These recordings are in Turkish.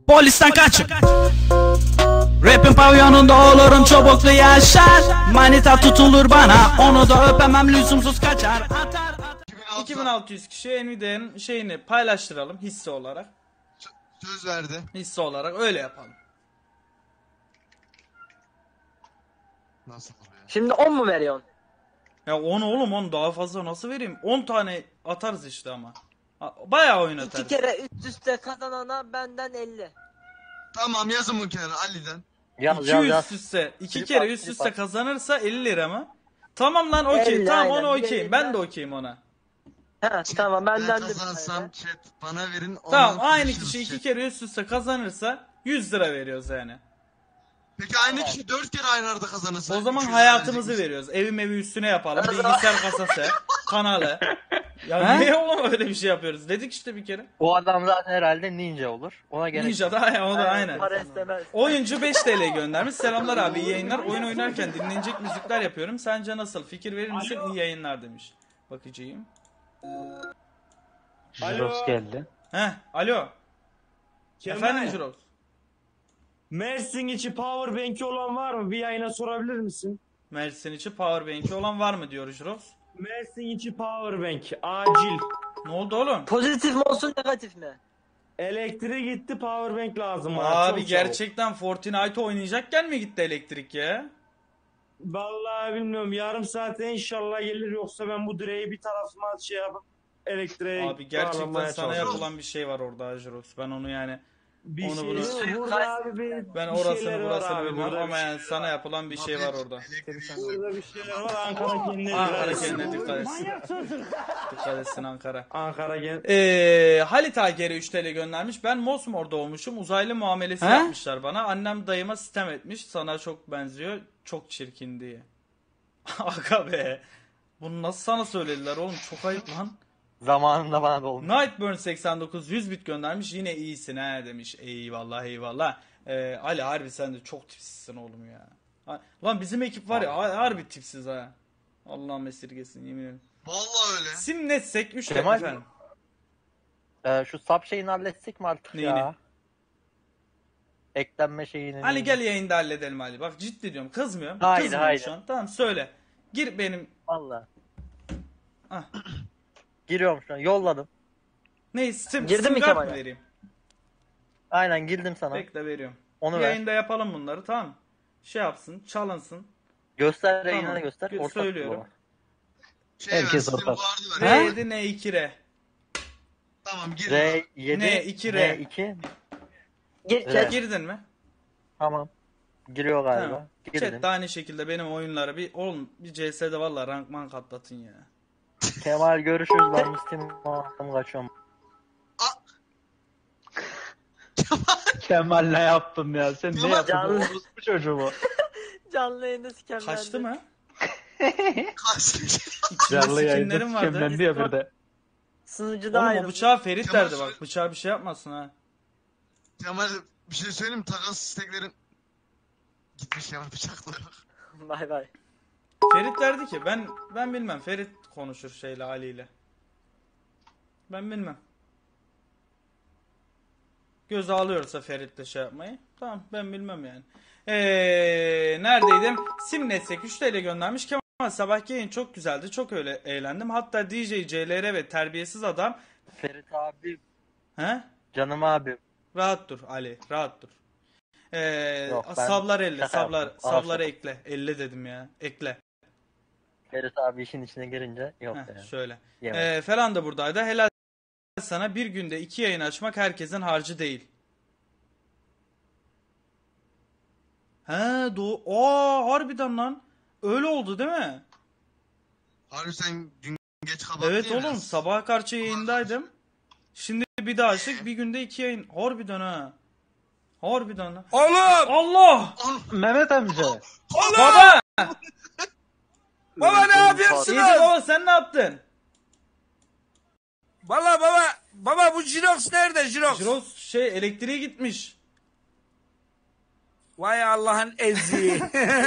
Polisten kaçın. Rap'in pavyonunda olurum çubuklu yaşar. Manita tutulur bana, onu da öpemem, lüzumsuz kaçar. Atar. 2600 kişiye Nvidia'nın şeyini paylaştıralım hisse olarak. Söz verdi. Hisse olarak öyle yapalım. Nasıl oluyor? Şimdi 10 mu veriyorsun? Ya 10 oğlum, 10 daha fazla nasıl vereyim? 10 tane atarız işte ama. Bayağı oynatarız. 2 kere üst üste kazanana benden 50. Tamam, yazın bu kenara Ali'den. 2 üst üste, 2 kere üst üste kazanırsa 50 lira mı? Tamam lan, okey. 50, Tamam, aynen. onu Bir de okeyim. 50 Ben de okeyim ona. He tamam Ben benden de. kazansam chat bana verin. Tamam, ondan aynı konuşuruz kişi 2 chat. kere üst üste kazanırsa 100 lira veriyoruz yani. Peki aynı kişi 4 kere aynı arada kazanırsa? O zaman 200 hayatımızı verecek veriyoruz. Evi üstüne yapalım. Bilgisayar kasası, kanalı. Ya niye oğlum öyle bir şey yapıyoruz? Dedik işte bir kere. O adam zaten herhalde ninja olur. Ona gerek Ninja da ya, o da aynen. Para istemez. Oyuncu 5 TL göndermiş. Selamlar abi, iyi yayınlar. Oyun oynarken dinlenecek müzikler yapıyorum. Sence nasıl? Fikir verir misin? İyi yayınlar demiş. Bakacağım. Jirox geldi. Alo. Kemal, Efendim Jirox. Mersin içi powerbank'i olan var mı? Bir yayına sorabilir misin? Mersin içi powerbank'i olan var mı diyor Jirox. Mersin içi powerbank acil. Ne oldu oğlum? Pozitif mi olsun negatif mi? Elektriği gitti, powerbank lazım bana. Abi çok gerçekten Fortnite oynayacakken mi gitti elektrik ya? çabuk. Vallahi bilmiyorum, yarım saate inşallah gelir, yoksa ben bu direği bir tarafıma şey yapıp elektriğe Abi gerçekten bağlamaya sana çalışıyorum. yapılan bir şey var orada Jirox. Ben onu yani Bir onu şey bunu- yok, burada abi ben bir orasını şeyler var burasını abi, bilmem burada ama bir yani şeyler sana var. yapılan bir şey var orada. Burada bir şeyler var, Ankara kendine Ankara dikkat etsin. kendine dikkat etsin. Dikkat etsin Ankara. Ankara gel. Halit Ageri 3 TL göndermiş. Ben Mosmor doğmuşum. Uzaylı muamelesi yapmışlar bana. Annem dayıma sitem etmiş. Sana çok benziyor. Çok çirkin diye. Aga be. Bunu nasıl sana söylediler oğlum? Çok ayıp lan. Zamanında bana da olmuş. Nightburn 89 100 bit göndermiş. Yine iyisin he demiş. Eyvallah eyvallah. Ali harbi sen de çok tipsizsin oğlum ya. Lan bizim ekip var ya harbi tipsiz ha. Allah'ım esirgesin yemin ederim. Vallahi öyle. Simletsek 3 TL Kemal, efendim. Şu sap şeyini halletsek mi artık Neyini? ya? Eklenme şeyini. Ali gel yayında halledelim Ali. Bak ciddi diyorum, kızmıyorum. Haydi, Kızmıyorum haydi. şu an. Tamam söyle. Gir benim. Valla. Ah. Giriyorum şu an. Yolladım. Ne Steam, Girdin Steam mi kart Kemal'e? mı vereyim? Aynen girdim sana. Bekle veriyorum. Onu ver. Yayında yapalım bunları, tamam. Şey yapsın, çalınsın. Göster Tamam. yayına göster. Ortak Söylüyorum. bu. Herkes ortak. Ver. R7 N2 R. Tamam gir. R7 N2 R. N2. Gir Evet. chat. Girdin mi? Tamam. Giriyor galiba. Tamam. Girdim. Chat de aynı şekilde benim oyunlara bir oğlum bir CS'de valla rankman katlatın ya. Kemal görüşürüz, ben Steam'e kaçıyorum. Kemal ne yaptın ya? Sen ne yaptın? Canlı. Bu çocuğu bu. Canlı yayında sikemlendi. Kaçtı mı? Kaçtı. Canlı yayında skinlerim vardı. sikemlendi ya bir de. Sunucuda Oğlum o ayrıldı. bıçağı Ferit Kemal verdi bak. Bıçağı bir şey yapmasın ha. Kemal, bir şey söyleyeyim mi? Takas isteklerin gitmiş Kemal, bıçakları. Bay bay. Ferit derdi ki ben bilmem. Ferit konuşur şeyle Ali ile. Ben bilmem. Göz alıyorsa Ferit'le şey yapmayı. Tamam ben bilmem yani. Neredeydim? Simnetsek 3 TL göndermiş. Kemal sabahki yayın çok güzeldi. Çok öyle eğlendim. Hatta DJ CLR ve terbiyesiz adam. Ferit abi, He? canım abi. Rahat dur Ali. Rahat dur. Yok, ben Sablar 50. şaka Sablar, yaptım. sabları Al, ekle. 50 dedim ya. Ekle. Ferit abi işin içine girince yok Heh, ya. şöyle. Yemedim. Falan da buradaydı. Helal sana, bir günde 2 yayın açmak herkesin harcı değil. He harbiden lan. Öyle oldu değil mi? Harbi sen dün geç kapattın Evet ya oğlum, biraz. sabaha karşı yayındaydım. Şimdi bir daha açtık, bir günde 2 yayın. Harbiden ha. Harbiden ha. Oğlum! Allah! Mehmet amca. Baba! Baba ne yapıyorsun? İyidir baba, sen ne yaptın? Valla baba bu Jirox nerede Jirox? Jirox elektriğe gitmiş. Vay Allah'ın eziği.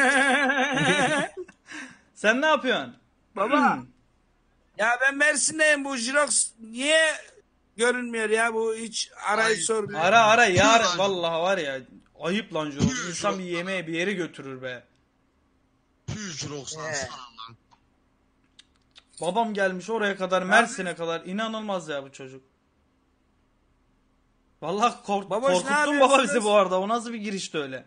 Sen ne yapıyorsun? Baba. Ya ben Mersin'deyim, bu Jirox niye görünmüyor ya, bu hiç arayıp Ay, sormuyor. Ara yar Lan. vallahi var ya. Ayıp lan Jorok. Tüh, İnsan Jorok. bir yemeğe bir yere götürür be. Tüy Jurox lan He. sana lan. Babam gelmiş oraya kadar, Mersin'e kadar. İnanılmaz ya bu çocuk. Vallahi Baboş, ne korkuttun baba bizi yapıyorsunuz? bu arada. O nasıl bir girişti öyle?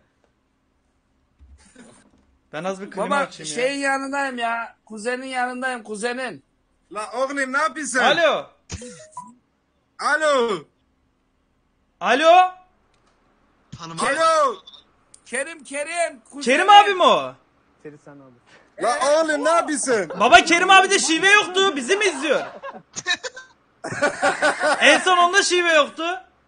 Ben az bir klima Baba açayım ya. şeyin yanındayım ya. Kuzenin yanındayım, kuzenin. La oğlum ne yapıyorsun? Alo. Alo. Alo. Tanımam. Alo. Kerim. Kuzenin. Kerim abi mi o? La oğlum ne yapıyorsun? Baba Kerim abi de şive yoktu. Bizi mi izliyor? En son onda şive yoktu.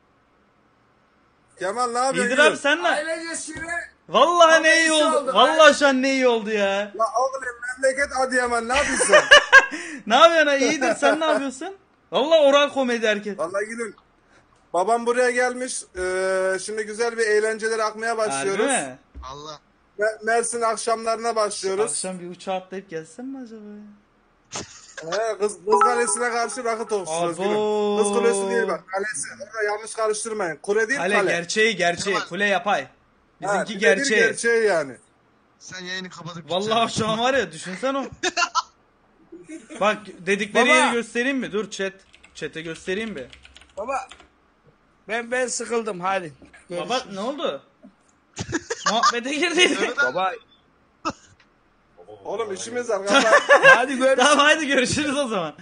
Kemal ne yapıyorsun? İyidir abi, sen ne? Ailece şive. Vallahi ne iyi Abi, şey oldu. oldu. Vallahi şu an ne iyi oldu ya. La oğlum memleket Adıyaman ne yapıyorsun? Ne yapıyorsun ha? İyidir, sen ne yapıyorsun? Vallahi oral komedi herkes. Vallahi gülüm. Babam buraya gelmiş. Şimdi güzel bir eğlenceler akmaya Harbi başlıyoruz. mi? Allah. Mersin akşamlarına başlıyoruz. Akşam bir uçağa atlayıp gelsen mi acaba ya? Kız Kalesi'ne karşı rakı topçuyoruz gülüm. Abo. Kız Kulesi değil bak. Kalesi. Orada yanlış karıştırmayın. Kule değil Kale kale. gerçeği. Kemal. Kule yapay. Bizimki kule değil, gerçeği. gerçeği yani. Sen yayını kapatıp Vallahi şu an var ya, düşünsen o. Bak dedikleri Baba. yeri göstereyim mi? Dur chat'e göstereyim mi? Baba ben sıkıldım hadi. Baba ne oldu? Muhabbete girdiydik. Baba. Oğlum işimiz var. Kapat. Hadi görüşürüz. Tamam hadi görüşürüz o zaman.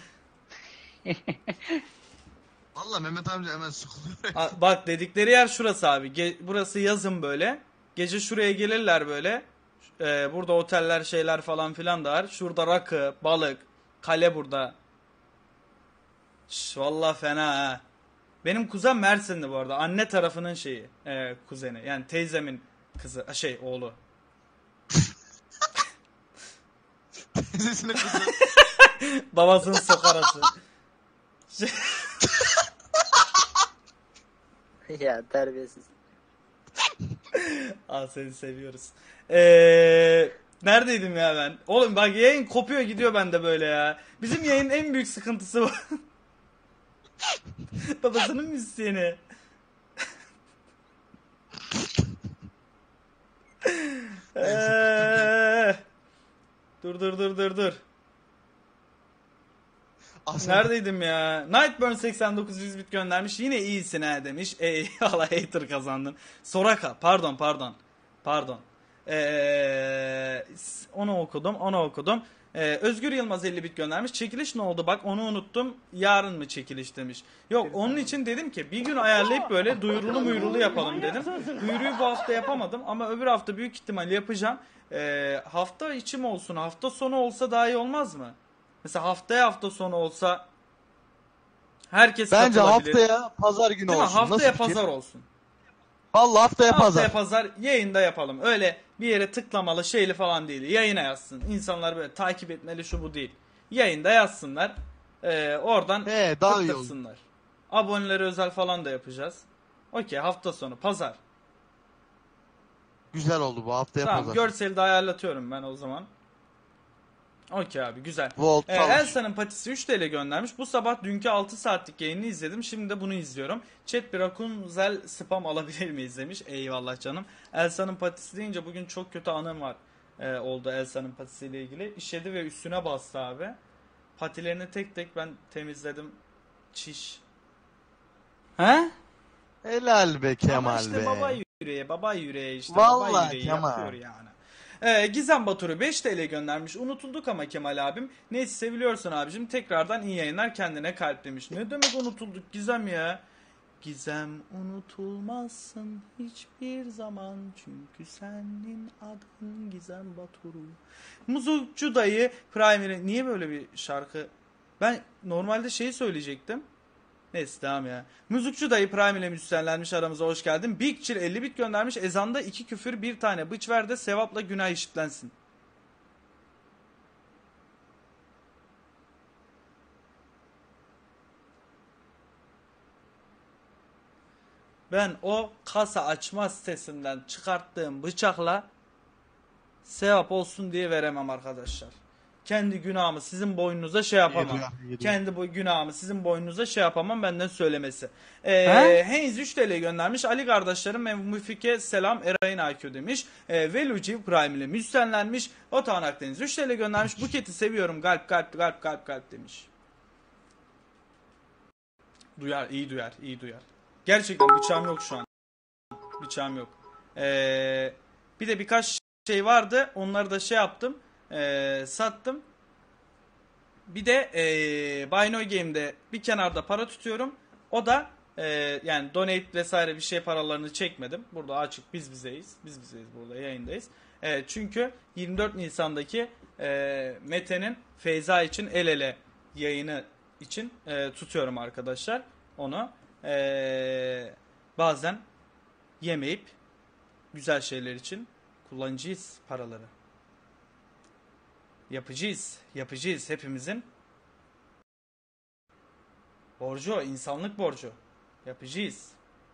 Valla Mehmet amca hemen sıkılıyor. Bak dedikleri yer şurası abi. Burası yazın böyle. Gece şuraya gelirler böyle. Burada oteller şeyler falan filan da var. Şurada rakı, balık, kale burada. Vallahi fena ha. Benim kuzen Mersinli bu arada. Anne tarafının şeyi. Kuzeni. Yani teyzemin kızı. Oğlu. Teyzesine kızı. Babasının sokarası. Ya terbiyesiz. Seni seviyoruz. Neredeydim ya ben? Oğlum bak yayın kopuyor gidiyor bende böyle ya. Bizim yayının en büyük sıkıntısı bu. Babasının müziğini. Dur. Neredeydim ya? Nightburn 89 100 bit göndermiş. Yine iyisin ha demiş. Eyvallah, hater kazandın. Soraka pardon. Onu okudum. Özgür Yılmaz 50 bit göndermiş. Çekiliş ne oldu bak onu unuttum. Yarın mı çekiliş demiş. Yok onun için dedim ki bir gün ayarlayıp böyle duyurulu yapalım dedim. Duyuruyu bu hafta yapamadım ama öbür hafta büyük ihtimal yapacağım. Hafta içi mi olsun, hafta sonu olsa daha iyi olmaz mı? Mesela hafta sonu olsa herkes Bence katılabilir. haftaya pazar günü Değil mi? olsun. Haftaya Nasıl fikir? pazar olsun. Vallahi haftaya pazar. Haftaya pazar yayında yapalım. Öyle bir yere tıklamalı şeyli falan değil. Yayına yazsın. İnsanlar böyle takip etmeli şu bu değil. Yayında yazsınlar. Oradan Daha iyi olur. tıklasınlar. Abonelere özel falan da yapacağız. Okey, hafta sonu pazar. Güzel oldu bu haftaya Tamam, pazar. görseli de ayarlatıyorum ben o zaman. Okey abi, güzel. Volt çalış. Elsa'nın patisi 3 TL göndermiş. Bu sabah dünkü 6 saatlik yayını izledim. Şimdi de bunu izliyorum. Chat bir Rakunzel spam alabilir miyiz demiş. Eyvallah canım. Elsa'nın patisi deyince bugün çok kötü anım var. Oldu Elsa'nın patisiyle ilgili. İşedi ve üstüne bastı abi. Patilerini tek tek ben temizledim. Çiş. He? Helal be Ama Kemal işte be. baba yüreğe işte. Vallahi Baba yüreği Kemal. yapıyor yani. Gizem Batur'u 5 TL göndermiş. Unutulduk ama Kemal abim. Neyse seviliyorsun abicim. Tekrardan iyi yayınlar, kendine kalp demiş. Ne demek unutulduk Gizem ya? Gizem unutulmazsın hiçbir zaman. Çünkü senin adın Gizem Batur'u. Muzukçu dayı Primer'e niye böyle bir şarkı? Ben normalde şeyi söyleyecektim. Neyse tamam ya. Müzikçi dayı Prime ile müzisyenlenmiş, aramıza hoş geldin. Big Chill 50 bit göndermiş. Ezanda 2 küfür 1 tane bıç ver de sevapla günah eşitlensin. Ben o kasa açma sitesinden çıkarttığım bıçakla sevap olsun diye veremem arkadaşlar. kendi günahımı sizin boynunuza şey yapamam. Geliyor. Kendi bu günahımı sizin boynunuza şey yapamam, benden söylemesi. He? Heinz 3 TL göndermiş. Ali kardeşlerim ve Müfike selam Eray'ın IQ demiş. Veluci Prime ile müstenlenmiş. Otan Akdeniz 3 TL göndermiş. Buket'i seviyorum. Kalp demiş. Duyar, iyi duyar. Gerçekten bıçağım yok şu an. Bıçağım yok. Bir de birkaç şey vardı. Onları da şey yaptım. Sattım. Bir de Buy No Game'de bir kenarda para tutuyorum. O da yani donate vesaire bir şey paralarını çekmedim. Burada açık biz bizeyiz. Biz bizeyiz, burada yayındayız. Çünkü 24 Nisan'daki Mete'nin Feyza için el ele yayını için tutuyorum arkadaşlar. Onu bazen yemeyip güzel şeyler için kullanacağız paraları. Yapacağız hepimizin borcu, insanlık borcu. Yapacağız.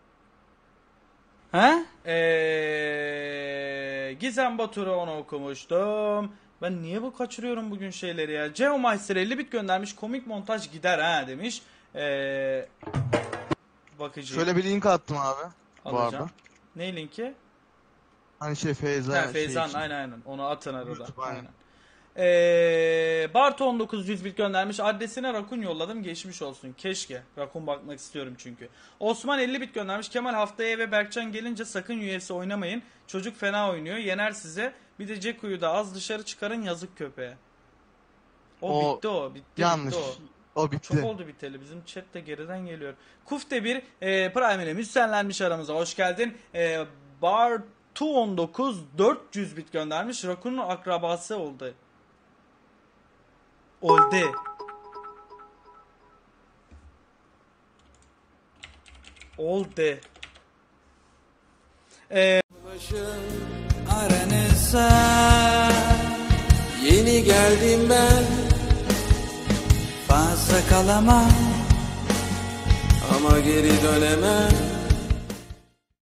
He? Gizem Batur'u onu okumuştum. Ben niye bu kaçırıyorum bugün şeyleri ya? Geomeister 50 bit göndermiş. Komik montaj gider ha demiş. Bakıcı. Şöyle bir link attım abi. Bu alacağım. arada. Ne linki? Hani Feyza. Feyza'nın için. aynen. Onu atın arada. YouTube, aynen. Bartu 1900 bit göndermiş. Adresine Rakun yolladım. Geçmiş olsun. Keşke. Rakun bakmak istiyorum çünkü. Osman 50 bit göndermiş. Kemal haftaya eve Berkcan gelince sakın UFC oynamayın. Çocuk fena oynuyor. Yener size. Bir de Ceku'yu da az dışarı çıkarın, yazık köpeğe. O bitti o. Bitti Yanlış. bitti O bitti. Çok oldu biteli. Bizim chat de geriden geliyor. Kufte bir Prime ile müstenlenmiş aramıza. Hoş geldin. Bartu 19 400 bit göndermiş. Rakun'un akrabası oldu. Oldu. Aranıza yeni geldim ben, fazla kalamam ama geri dönemem.